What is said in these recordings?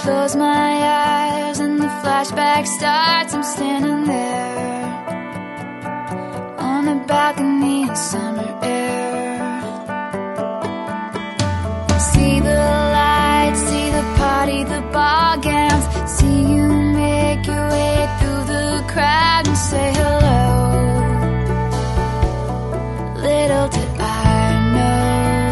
close my eyes and the flashback starts. I'm standing there on a balcony in summer air. See the lights, see the party, the ball gowns. See you make your way through the crowd and say hello. Little did I know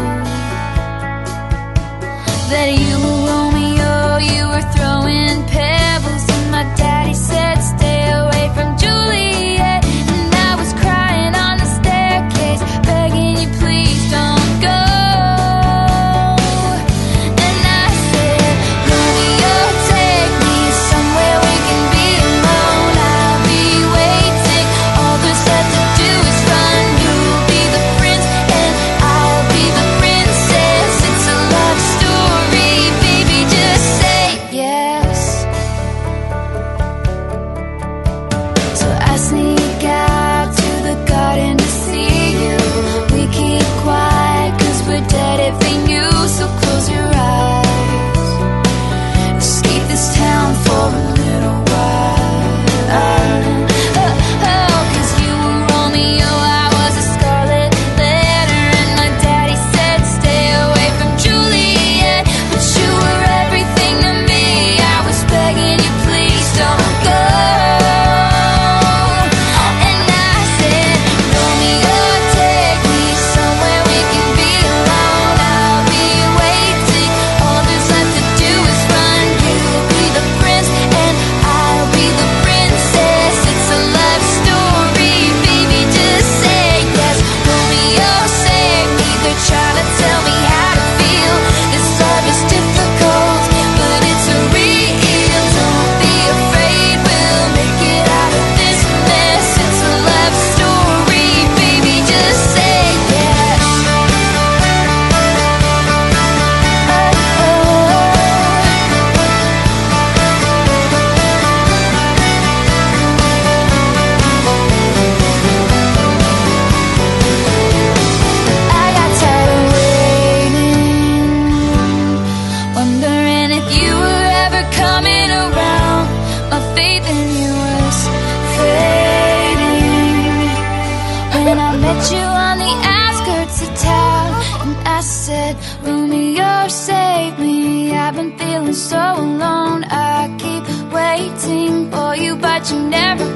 that you were Romeo, you were throwing pebbles, and my daddy said stay away from Juliet. And I was crying on the staircase, begging you please don't go. And I said, Romeo, take me somewhere we can be alone. I'll be waiting, all there's left to do is run. You'll be the prince and I'll be the princess. It's a love story, baby, just say yes. So I sneak out to the garden to see you. We keep quiet cause we're dead if they knew. So close your eyes, escape this town for a little while. Cause you were Romeo, I was a scarlet letter, and my daddy said stay away from Juliet. But you were everything to me, I was begging you please don't go. And I said, Romeo, take me somewhere we can be alone. I'll be waiting, all there's left to do is run. You'll be the prince and I'll be the princess. It's a love story, baby, just say yes. Romeo, save me, they're trying to tell me how to feel. This love is difficult, but it's real. Don't be afraid, we'll make it out of this mess. It's a love story, baby, just say yes. I got tired of waiting, wondering if you were ever coming around. My faith in you was fading when I met you on the outskirts of town. And I said, Romeo, save me, I've been feeling so alone. I keep waiting for you, but you never